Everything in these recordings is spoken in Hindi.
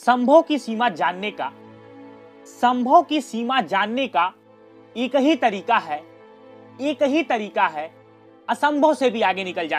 संभव की सीमा जानने का एक ही तरीका है असंभव से भी आगे निकल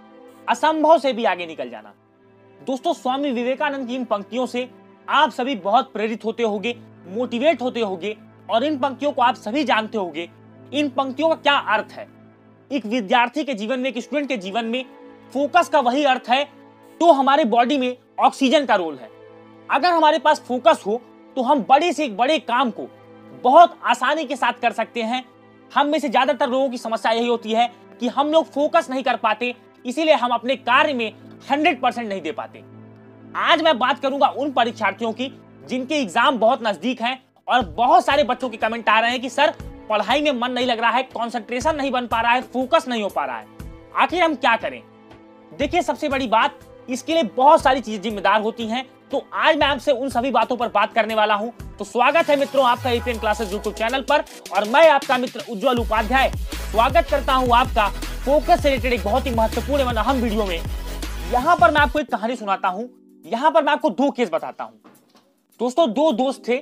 जाना। दोस्तों, स्वामी विवेकानंद की इन पंक्तियों से आप सभी बहुत प्रेरित होते होंगे, मोटिवेट होते होंगे और इन पंक्तियों को आप सभी जानते होंगे। इन पंक्तियों का क्या अर्थ है? एक विद्यार्थी के जीवन में, एक स्टूडेंट के जीवन में फोकस का वही अर्थ है तो हमारे बॉडी में ऑक्सीजन का रोल है। अगर हमारे पास फोकस हो तो हम बड़े से एक बड़े काम को बहुत आसानी के साथ कर सकते हैं। हम में से ज्यादातर लोगों की समस्या यही होती है कि हम लोग फोकस नहीं कर पाते, इसीलिए हम अपने कार्य में 100% नहीं दे पाते। आज मैं बात करूंगा उन परीक्षार्थियों की जिनके एग्जाम बहुत नजदीक हैं और बहुत सारे बच्चों के कमेंट आ रहे हैं कि सर पढ़ाई में मन नहीं लग रहा है, कंसंट्रेशन नहीं बन पा रहा है, फोकस नहीं हो पा रहा है, आखिर हम क्या करें? देखिए, सबसे बड़ी बात, इसके लिए बहुत सारी चीजें जिम्मेदार होती हैं। तो आज मैं आपसे उन सभी बातों पर बात करने वाला हूं। तो स्वागत है मित्रों आपका एपीएन क्लासेस यूट्यूब चैनल पर और मैं आपका मित्र उज्जवल उपाध्याय स्वागत करता हूं आपका फोकस से रिलेटेड एक बहुत ही महत्वपूर्ण एवं अहम वीडियो में। यहां पर मैं आपको एक कहानी सुनाता हूं, यहां पर मैं आपको दो केस बताता हूं। दोस्तों, दो दोस्त थे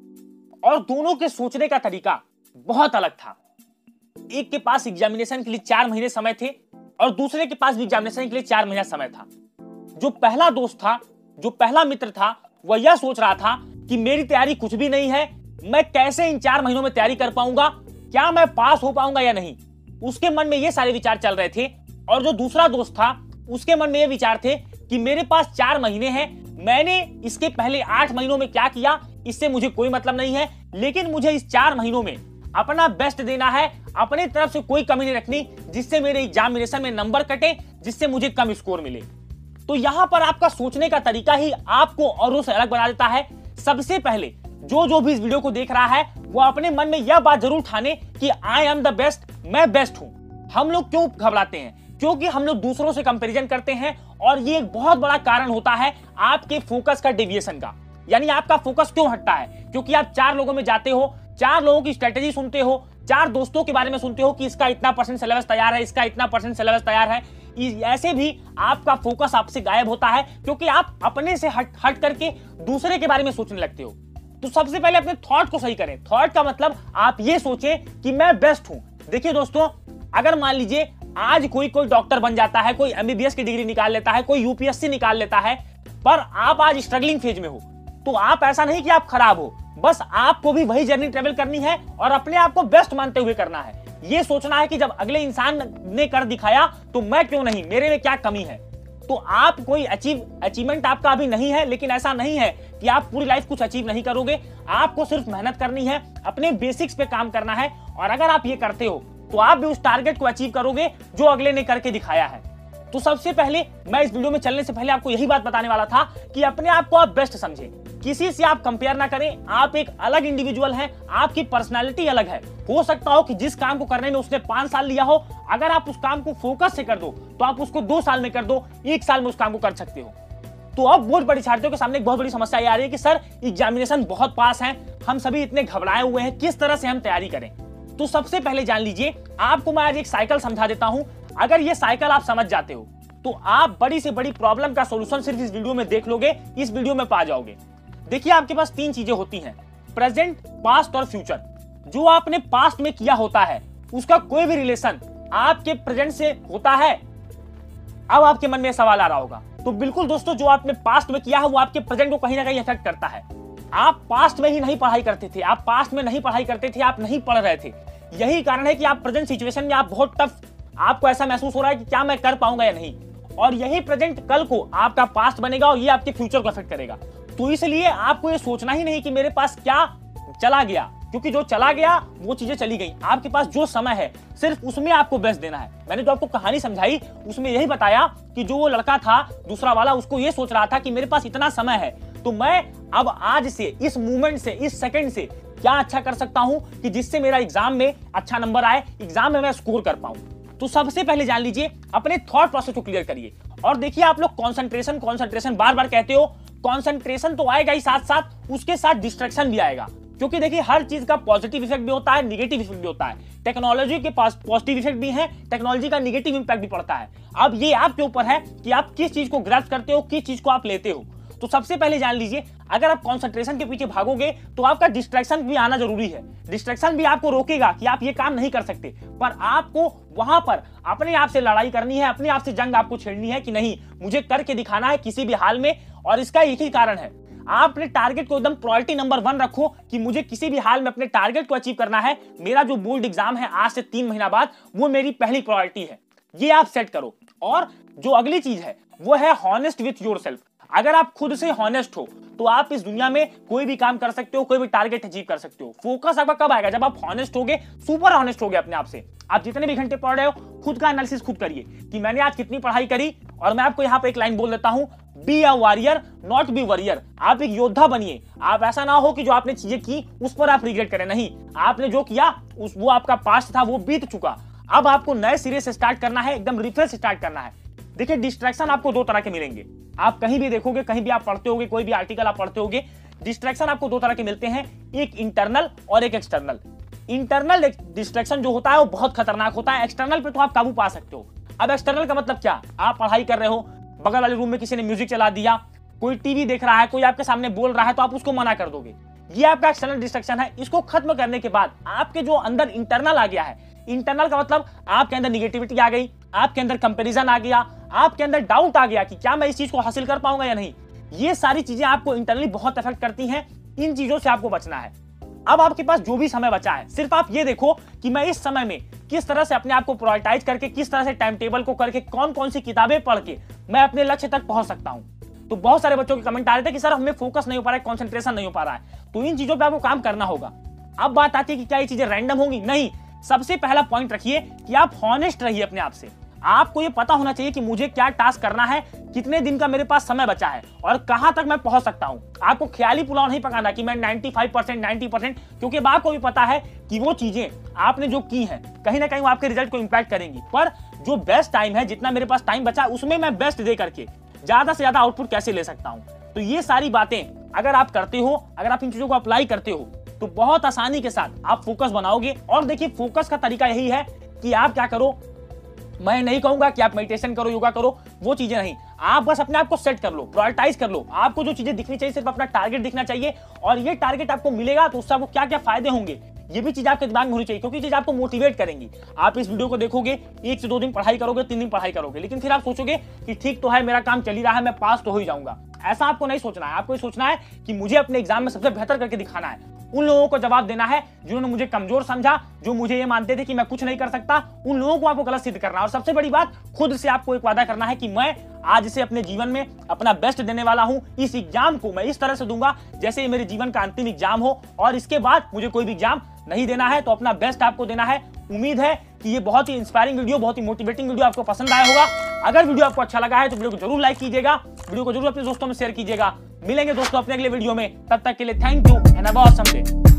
और दोनों के सोचने का तरीका बहुत अलग था। एक के पास एग्जामिनेशन के लिए 4 महीने समय थे और दूसरे के पास भी एग्जामिनेशन के लिए 4 महीना समय था। जो पहला दोस्त था, जो पहला मित्र था, वह यह सोच रहा था कि मेरी तैयारी कुछ भी नहीं है, मैं कैसे इन 4 महीनों में तैयारी कर पाऊंगा, क्या मैं पास हो पाऊंगा या नहीं। उसके मन में ये सारे विचार चल रहे थे। और जो दूसरा दोस्त था, उसके मन में ये विचार थे कि मेरे पास 4 महीने हैं, मैंने इसके पहले 8 महीनों में क्या किया इससे मुझे कोई मतलब नहीं है, लेकिन मुझे इस 4 महीनों में अपना बेस्ट देना है, अपनी तरफ से कोई कमी नहीं रखनी जिससे मेरे एग्जामिनेशन में नंबर कटे, जिससे मुझे कम स्कोर मिले। तो यहां पर आपका सोचने का तरीका ही आपको औरों से अलग बना देता है। सबसे पहले जो भी इस वीडियो को देख रहा है वो अपने मन में यह बात जरूर ठाने कि आई एम द बेस्ट, मैं बेस्ट हूं। हम लोग क्यों घबराते हैं? क्योंकि हम लोग दूसरों से कंपैरिजन करते हैं और ये एक बहुत बड़ा कारण होता है आपके फोकस का डेविएशन का। यानी आपका फोकस क्यों हटता है? क्योंकि आप 4 लोगों में जाते हो, 4 लोगों की स्ट्रेटेजी सुनते हो, 4 दोस्तों के बारे में सुनते हो कि इसका इतना % सिलेबस तैयार है, इसका इतना % सिलेबस तैयार है। ऐसे भी आपका फोकस आपसे गायब होता है क्योंकि आप अपने से हट करके दूसरे के बारे में सोचने लगते हो। तो सबसे पहले अपने थॉट को सही करें। थॉट का मतलब आप ये सोचें कि मैं बेस्ट हूं। देखिए दोस्तों, अगर मान लीजिए आज कोई डॉक्टर बन जाता है, कोई एमबीबीएस की डिग्री निकाल लेता है, कोई यूपीएससी निकाल लेता है, पर आप आज स्ट्रगलिंग फेज में हो, तो आप ऐसा नहीं कि आप खराब हो, बस आपको भी वही जर्नी ट्रेवल करनी है और अपने आप को बेस्ट मानते हुए करना है। ये सोचना है कि जब अगले इंसान ने कर दिखाया तो मैं क्यों नहीं, मेरे में क्या कमी है। तो आप कोई अचीवमेंट आपका अभी नहीं है, लेकिन ऐसा नहीं है कि आप पूरी लाइफ कुछ अचीव नहीं करोगे। आपको सिर्फ मेहनत करनी है, अपने बेसिक्स पे काम करना है और अगर आप ये करते हो तो आप भी उस टारगेट को अचीव करोगे जो अगले ने करके दिखाया है। तो सबसे पहले मैं इस वीडियो में चलने से पहले आपको यही बात बताने वाला था कि अपने आप को आप बेस्ट समझें, किसी से आप कंपेयर ना करें। आप एक अलग इंडिविजुअल हैं, आपकी पर्सनालिटी अलग है। हो सकता हो कि जिस काम को करने में उसने 5 साल लिया हो, अगर आप उस काम को फोकस से कर दो तो आप उसको 2 साल में कर दो, 1 साल में उस काम को कर सकते हो। तो अब बोर्ड परीक्षार्थियों के सामने एक बहुत बड़ी समस्या ये आ रही है कि सर एग्जामिनेशन बहुत पास है, हम सभी इतने घबराए हुए हैं, किस तरह से हम तैयारी करें। तो सबसे पहले जान लीजिए, आपको मैं आज एक साइकिल समझा देता हूं। अगर ये साइकिल आप समझ जाते हो तो आप बड़ी से बड़ी प्रॉब्लम का सॉल्यूशन सिर्फ इस वीडियो में देख लोगे, इस वीडियो में पा जाओगे। देखिए, आपके पास 3 चीजें होती हैं, प्रेजेंट, पास्ट और फ्यूचर। जो आपने पास्ट में किया होता है उसका कोई भी रिलेशन आपके प्रेजेंट से होता है। अब आपके मन में सवाल आ रहा होगा, तो बिल्कुल दोस्तों, जो आपने पास्ट में किया है वो आपके प्रेजेंट को कहीं ना कहीं इफेक्ट करता है। आप पास्ट में ही नहीं पढ़ाई करते थे, आप पास्ट में नहीं पढ़ाई करते थे, आप नहीं पढ़ रहे थे। यही कारण है कि आप प्रेजेंट सिचुएशन में आप बहुत टफ, आपको ऐसा महसूस हो रहा है कि क्या मैं कर पाऊंगा या नहीं। और यही प्रेजेंट कल को आपका पास्ट बनेगा और ये आपके फ्यूचर को अफेक्ट करेगा। तो इसलिए आपको ये सोचना ही नहीं कि मेरे पास क्या चला गया, क्योंकि जो चला गया वो चीजें चली गई। आपके पास जो समय है सिर्फ उसमें आपको बेस्ट देना है। मैंने जो आपको कहानी समझाई उसमें यही बताया कि जो वो लड़का था दूसरा वाला, उसको ये सोच रहा था कि मेरे पास इतना समय है तो मैं अब आज से, इस मूवमेंट से, इस सेकंड से क्या अच्छा कर सकता हूं कि जिससे मेरा एग्जाम में अच्छा नंबर आए, एग्जाम में मैं स्कोर कर पाऊं। तो सबसे पहले जान लीजिए, अपने थॉट प्रोसेस को क्लियर करिए। और देखिए, आप लोग कंसंट्रेशन बार बार कहते हो, कंसंट्रेशन तो आएगा ही, साथ साथ उसके साथ डिस्ट्रैक्शन भी आएगा। क्योंकि देखिए, हर चीज का पॉजिटिव इफेक्ट भी होता है, नेगेटिव इफेक्ट भी होता है। टेक्नोलॉजी के पास पॉजिटिव इफेक्ट भी है, टेक्नोलॉजी का नेगेटिव इंपैक्ट भी पड़ता है। अब ये आपके ऊपर है कि आप किस चीज को ग्रैस्प करते हो, किस चीज को आप लेते हो। तो सबसे पहले जान लीजिए, अगर आप कंसंट्रेशन के पीछे भागोगे तो आपका डिस्ट्रैक्शन भी आना जरूरी है। डिस्ट्रैक्शन भी आपको रोकेगा कि आप ये काम नहीं कर सकते, पर आपको वहां पर अपने आप से लड़ाई करनी है, अपने आप से जंग आपको छेड़नी है कि नहीं, मुझे करके दिखाना है किसी भी हाल में। और इसका एक ही कारण है, आप अपने टारगेट को एकदम प्रायोरिटी नंबर 1 रखो कि मुझे किसी भी हाल में अपने टारगेट को अचीव करना है। मेरा जो बोर्ड एग्जाम है आज से 3 महीना बाद, वो मेरी पहली प्रायोरिटी है, ये आप सेट करो। और जो अगली चीज है वो है हॉनेस्ट विथ योरसेल्फ। अगर आप खुद से हॉनेस्ट हो तो आप इस दुनिया में कोई भी काम कर सकते हो, कोई भी टारगेट अचीव कर सकते हो। फोकस आपका कब आएगा? जब आप हॉनेस्ट होगे, सुपर हॉनेस्ट होगे अपने आप से। आप जितने भी घंटे पढ़ रहे हो, खुद का एनालिसिस खुद करिए कि मैंने आज कितनी पढ़ाई करी। और मैं आपको यहाँ पे एक लाइन बोल देता हूं, be a warrior not be warrior. आप एक योद्धा बनिए। आप ऐसा ना हो कि जो आपने चीजें की उस पर आप रिग्रेट करें। नहीं, आपने जो किया वो आपका पास्ट था, वो बीत चुका। अब आपको नए सिरे से स्टार्ट करना है, एकदम रिफ्रेश स्टार्ट करना है। देखिए, डिस्ट्रैक्शन आपको 2 तरह के मिलेंगे। आप कहीं भी देखोगे, कहीं भी आप पढ़ते होगे, कोई भी आर्टिकल आप पढ़ते होगे, डिस्ट्रैक्शन आपको 2 तरह के मिलते हैं, एक इंटरनल और एक एक्सटर्नल। इंटरनल डिस्ट्रैक्शन जो होता है वो बहुत खतरनाक होता है। एक्सटर्नल पे तो आप काबू पा सकते हो। अब एक्सटर्नल का मतलब क्या? आप पढ़ाई कर रहे हो, बगल वाले रूम में किसी ने म्यूजिक चला दिया, कोई टीवी देख रहा है, कोई आपके सामने बोल रहा है, तो आप उसको मना कर दोगे। ये आपका एक्सटर्नल डिस्ट्रैक्शन है। इसको खत्म करने के बाद आपके जो अंदर इंटरनल आ गया है, इंटरनल का मतलब आपके अंदर निगेटिविटी आ गई, आपके अंदर कंपैरिजन आ गया, आपके अंदर डाउट आ गया कि क्या मैं इस चीज को हासिल कर पाऊंगा या नहीं। ये सारी चीजें आपको इंटरनली बहुत इफेक्ट करती हैं। इन चीजों से आपको बचना है। अब आपके पास जो भी समय बचा है, सिर्फ आप ये देखो कि मैं इस समय में किस तरह से अपने आप को प्रायोरिटाइज करके, किस तरह से टाइम टेबल को करके, कौन कौन सी किताबें पढ़ के मैं अपने लक्ष्य तक पहुंच सकता हूं। तो बहुत सारे बच्चों के कमेंट आ रहे थे कि सर हमें फोकस नहीं हो पा रहा है, कंसंट्रेशन नहीं हो पा रहा है। तो इन चीजों पे आपको काम करना होगा। अब बात आती है कि क्या ये चीजें रैंडम होंगी? नहीं। सबसे पहला पॉइंट रखिए कि आप हॉनेस्ट रहिए अपने आप से। आपको ये पता होना चाहिए कि मुझे क्या टास्क करना है, कितने दिन का मेरे पास समय बचा है और कहां तक मैं पहुंच सकता हूं। आपको ख्याली पुलाव नहीं पकाना कि मैं 95% 90%, क्योंकि अब आपको भी पता है कि वो चीजें आपने जो की हैं कहीं ना कहीं वो आपके रिजल्ट को इंपैक्ट करेंगी। पर जो बेस्ट टाइम है, जितना मेरे पास टाइम बचा है, उसमें मैं बेस्ट दे करके ज्यादा से ज्यादा आउटपुट कैसे ले सकता हूं। तो ये सारी बातें अगर आप करते हो, अगर आप इन चीजों को अप्लाई करते हो, तो बहुत आसानी के साथ आप फोकस बनाओगे। और देखिए, फोकस का तरीका यही है कि आप क्या करो, मैं नहीं कहूंगा कि आप मेडिटेशन करो, योगा करो, वो चीजें नहीं। आप बस अपने आप को सेट कर लो, प्रायोरिटाइज कर लो। आपको जो चीजें दिखनी चाहिए, सिर्फ अपना टारगेट दिखना चाहिए। और ये टारगेट आपको मिलेगा तो उससे आपको क्या क्या फायदे होंगे, ये भी चीज आपके दिमाग में होनी चाहिए, क्योंकि चीज आपको मोटिवेट करेंगी। आप इस वीडियो को देखोगे, 1 से 2 दिन पढ़ाई करोगे, 3 दिन पढ़ाई करोगे, लेकिन फिर आप सोचोगे कि ठीक तो है, मेरा काम चल ही रहा है, मैं पास तो हो ही जाऊंगा। ऐसा आपको नहीं सोचना है। आपको ये सोचना है कि मुझे अपने एग्जाम में सबसे बेहतर करके दिखाना है। उन लोगों को जवाब देना है जिन्होंने मुझे कमजोर समझा, जो मुझे ये मानते थे कि मैं कुछ नहीं कर सकता। उन लोगों को आपको गलत सिद्ध करना है। और सबसे बड़ी बात, खुद से आपको एक वादा करना है कि मैं आज से अपने जीवन में अपना बेस्ट देने वाला हूं। इस एग्जाम को मैं इस तरह से दूंगा जैसे ये मेरे जीवन का अंतिम एग्जाम हो, और इसके बाद मुझे कोई भी एग्जाम नहीं देना है। तो अपना बेस्ट आपको देना है। उम्मीद है कि ये बहुत ही इंस्पायरिंग वीडियो, बहुत ही मोटिवेटिंग वीडियो आपको पसंद आया होगा। अगर वीडियो आपको अच्छा लगा है तो वीडियो को जरूर लाइक कीजिएगा, वीडियो को जरूर अपने दोस्तों में शेयर कीजिएगा। मिलेंगे दोस्तों अपने अगले वीडियो में, तब तक के लिए thank you and have a awesome day.